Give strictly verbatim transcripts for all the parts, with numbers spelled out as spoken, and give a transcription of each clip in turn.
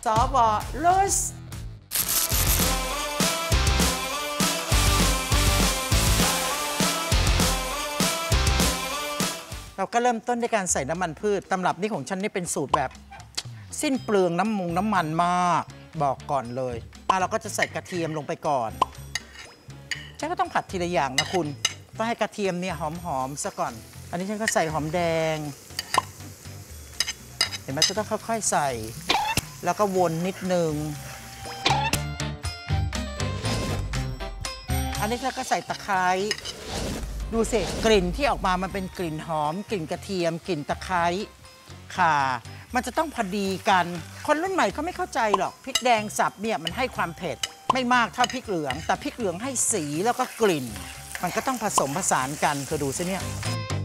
สวโรสเราก็เริ่มต้นด้วยการใส่น้ำมันพืชตำรับนี้ของฉันนี่เป็นสูตรแบบสิ้นเปลืองน้ำมงน้ำมันมากบอกก่อนเลยอ่ะเราก็จะใส่กระเทียมลงไปก่อนฉันก็ต้องผัดทีละอย่างนะคุณต้องให้กระเทียมเนี่ยหอมๆซะก่อนอันนี้ฉันก็ใส่หอมแดงเห็นไหมจะต้องค่อยๆใส่แล้วก็วนนิดนึงอันนี้เราก็ใส่ตะไคร้ดูสิกลิ่นที่ออกมามันเป็นกลิ่นหอมกลิ่นกระเทียมกลิ่นตะไคร้ข่ามันจะต้องพอดีกันคนรุ่นใหม่เขาไม่เข้าใจหรอกพริกแดงสับเนี่ยมันให้ความเผ็ดไม่มากเท่าพริกเหลืองแต่พริกเหลืองให้สีแล้วก็กลิ่นมันก็ต้องผสมผสานกันเธอดูสิเนี่ย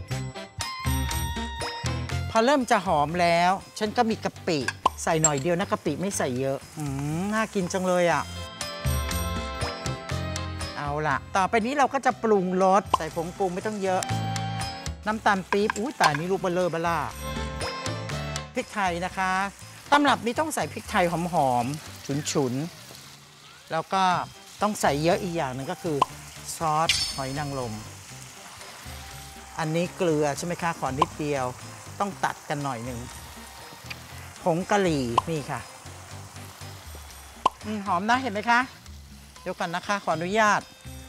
พอเริ่มจะหอมแล้วฉันก็มีกะปิใส่หน่อยเดียวนะกะปิไม่ใส่เยอะอืมน่ากินจังเลยอ่ะเอาล่ะต่อไปนี้เราก็จะปรุงรสใส่ผงปรุงไม่ต้องเยอะน้ำตาลปี๊บอุ้ยตายนี่ลูกเบลเลอร์เบล่าพริกไทยนะคะตำรับนี้ต้องใส่พริกไทยหอมๆฉุนๆแล้วก็ต้องใส่เยอะอีกอย่างหนึ่งก็คือซอสหอยนางรมอันนี้เกลือใช่ไหมคะขอนิดเดียวต้องตัดกันหน่อยหนึ่งผงกะหรี่นี่ค่ะหอมนะเห็นไหมคะเดี๋ยวก่อนนะคะขออนุญาต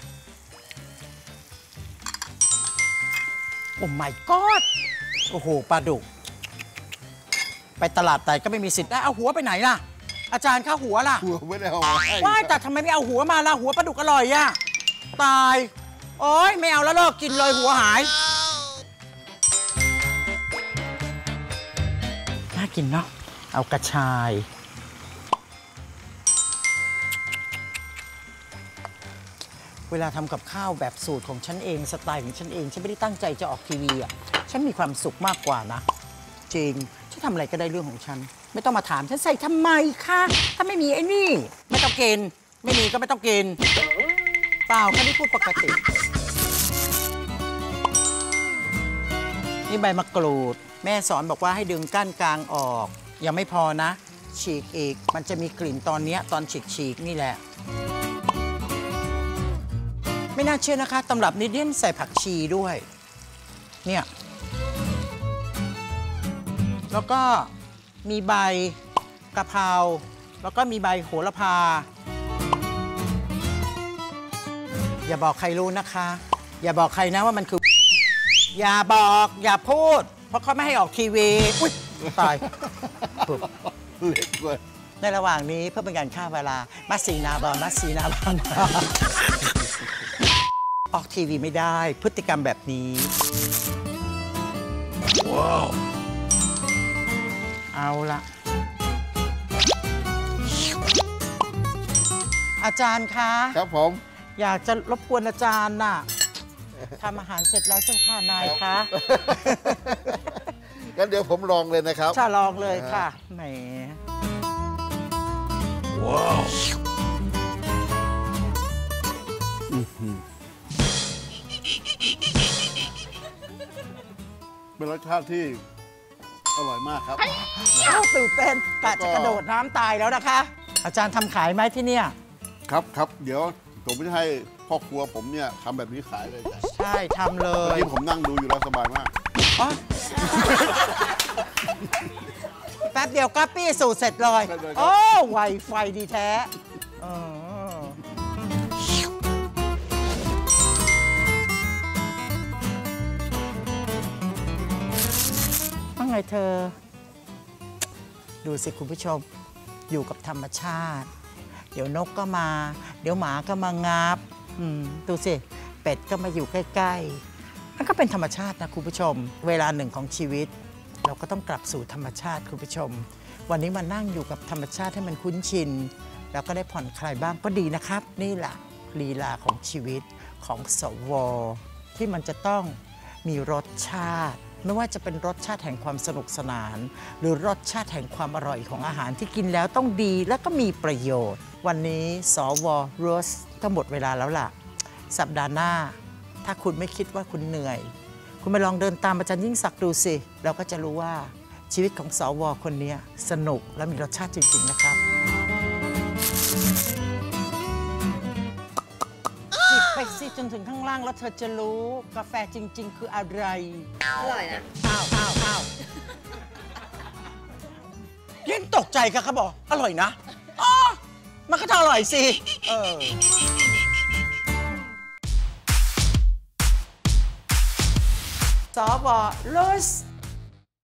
โอ้ my god โอ้โหปลาดุกไปตลาดไหนก็ไม่มีสิทธิ์ได้เอาหัวไปไหนล่ะอาจารย์ข้าหัวล่ะหัวไม่ได้เอาว่าแต่ทำไมไม่เอาหัวมาล่ะหัวปลาดุกอร่อยอ่ะตายโอ๊ยไม่เอาแล้วเลิกกินเลยหัวหายน่ากินเนาะเอากระชายเวลาทำกับข้าวแบบสูตรของฉันเองสไตล์ของฉันเองฉันไม่ได้ตั้งใจจะออกทีวีอ่ะฉันมีความสุขมากกว่านะจริงฉันทำอะไรก็ได้เรื่องของฉันไม่ต้องมาถามฉันใส่ทำไมคะถ้าไม่มีไอ้นี่ไม่ต้องกินไม่มีก็ไม่ต้องกินเปล่าแค่นี้พูดปกตินี่ใบมะกรูดแม่สอนบอกว่าให้ดึงก้านกลางออกยังไม่พอนะฉีกอีกมันจะมีกลิ่นตอนนี้ตอนฉีกฉีกนี่แหละไม่น่าเชื่อนะคะตำรับนี้เด่นใส่ผักชีด้วยเนี่ยแล้วก็มีใบกะเพราแล้วก็มีใบโหระพาอย่าบอกใครรู้นะคะอย่าบอกใครนะว่ามันคืออย่าบอกอย่าพูดเพราะเขาไม่ให้ออกทีวีอุ๊ยตายเล็กเลยในระหว่างนี้เพื่อเป็นการฆ่าเวลามัสซีนาบอลมัสซีนาบอลออกทีวีไม่ได้พฤติกรรมแบบนี้ว้าวเอาละอาจารย์คะครับผมอยากจะรบกวนอาจารย์น่ะทำอาหารเสร็จแล้วเจ้าค่ะนายคะงั้นเดี๋ยวผมลองเลยนะครับจะลองเลยค่ะแหมว้าวเป็นรสชาติที่อร่อยมากครับตื่นเต้นกะจะกระโดดน้ำตายแล้วนะคะอาจารย์ทำขายไหมที่เนี่ยครับครับเดี๋ยวผมจะให้พ่อครัวผมเนี่ยทำแบบนี้ขายเลยใช่ทำเลยที่ผมนั่งดูอยู่แล้วสบายมากแป๊บเดียวก็ปี้สูตรเสร็จเลยโอ้ไวไฟดีแท้ว่าไงเธอดูสิคุณผู้ชมอยู่กับธรรมชาติเดี๋ยวนกก็มาเดี๋ยวหมาก็มางับดูสิเป็ดก็มาอยู่ใกล้ๆมันก็เป็นธรรมชาตินะคุณผู้ชมเวลาหนึ่งของชีวิตเราก็ต้องกลับสู่ธรรมชาติคุณผู้ชมวันนี้มานั่งอยู่กับธรรมชาติให้มันคุ้นชินแล้วก็ได้ผ่อนคลายบ้างก็ดีนะครับนี่แหละลีลาของชีวิตของสวที่มันจะต้องมีรสชาติไม่ว่าจะเป็นรสชาติแห่งความสนุกสนานหรือรสชาติแห่งความอร่อยของอาหารที่กินแล้วต้องดีและก็มีประโยชน์วันนี้สวโรสก็หมดเวลาแล้วล่ะสัปดาห์หน้าถ้าคุณไม่คิดว่าคุณเหนื่อยคุณมาลองเดินตามอาจารย์ยิ่งศักดิ์ดูสิเราก็จะรู้ว่าชีวิตของสวคนนี้สนุกและมีรสชาติจริงๆนะครับจิบไปสิจนถึงข้างล่างแล้วเธอจะรู้กาแฟจริงๆคืออะไรอร่อยนะอ้าวอ้าวอ้าวยังตกใจค่ะเขาบอกอร่อยนะอ๋อมันก็จะอร่อยสิเออสว Los